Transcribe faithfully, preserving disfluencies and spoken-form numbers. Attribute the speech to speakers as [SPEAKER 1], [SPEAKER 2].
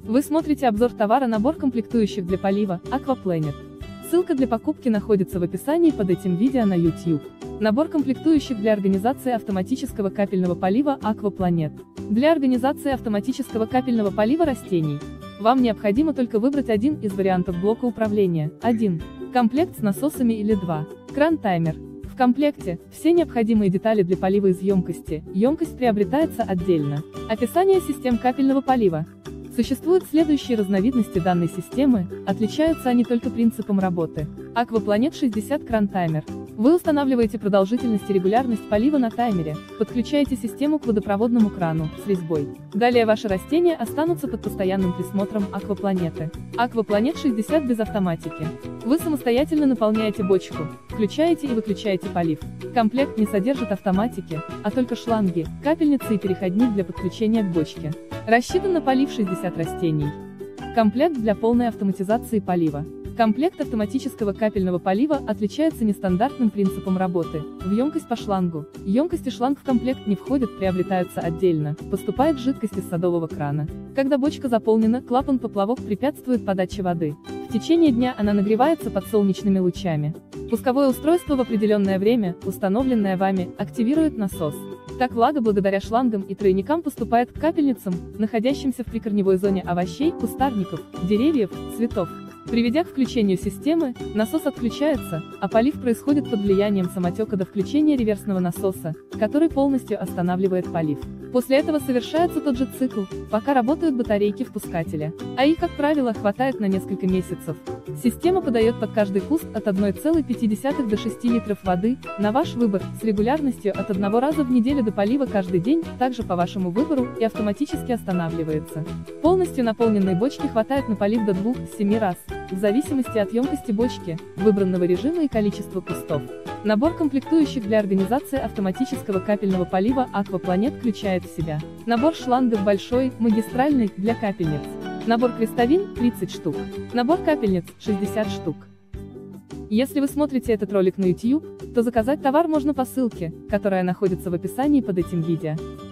[SPEAKER 1] Вы смотрите обзор товара набор комплектующих для полива Aquaplanet. Ссылка для покупки находится в описании под этим видео на YouTube. Набор комплектующих для организации автоматического капельного полива Aquaplanet. Для организации автоматического капельного полива растений вам необходимо только выбрать один из вариантов блока управления. один. Комплект с насосами или два. Кран-таймер. В комплекте все необходимые детали для полива из емкости. Емкость приобретается отдельно. Описание систем капельного полива. Существуют следующие разновидности данной системы, отличаются они только принципом работы. Aquaplanet шестьдесят кран-таймер. Вы устанавливаете продолжительность и регулярность полива на таймере, подключаете систему к водопроводному крану с резьбой. Далее ваши растения останутся под постоянным присмотром Aquaplanet. Aquaplanet шестьдесят без автоматики. Вы самостоятельно наполняете бочку, включаете и выключаете полив. Комплект не содержит автоматики, а только шланги, капельницы и переходник для подключения к бочке. Рассчитан на полив шестьдесят растений. Комплект для полной автоматизации полива. Комплект автоматического капельного полива отличается нестандартным принципом работы. В емкость по шлангу. Емкость и шланг в комплект не входят, приобретаются отдельно. Поступает жидкость из садового крана. Когда бочка заполнена, клапан-поплавок препятствует подаче воды. В течение дня она нагревается под солнечными лучами. Пусковое устройство в определенное время, установленное вами, активирует насос. Так влага благодаря шлангам и тройникам поступает к капельницам, находящимся в прикорневой зоне овощей, кустарников, деревьев, цветов. Приведя к включению системы, насос отключается, а полив происходит под влиянием самотека до включения реверсного насоса, который полностью останавливает полив. После этого совершается тот же цикл, пока работают батарейки впускателя. А их, как правило, хватает на несколько месяцев. Система подает под каждый куст от одной целой пяти десятых до шести литров воды, на ваш выбор, с регулярностью от одного раза в неделю до полива каждый день, также по вашему выбору, и автоматически останавливается. Полностью наполненной бочки хватает на полив до двух-семи раз, в зависимости от емкости бочки, выбранного режима и количества кустов. Набор комплектующих для организации автоматического капельного полива Aquaplanet включает в себя набор шлангов большой, магистральный, для капельниц. Набор крестовин – тридцать штук. Набор капельниц – шестьдесят штук. Если вы смотрите этот ролик на YouTube, то заказать товар можно по ссылке, которая находится в описании под этим видео.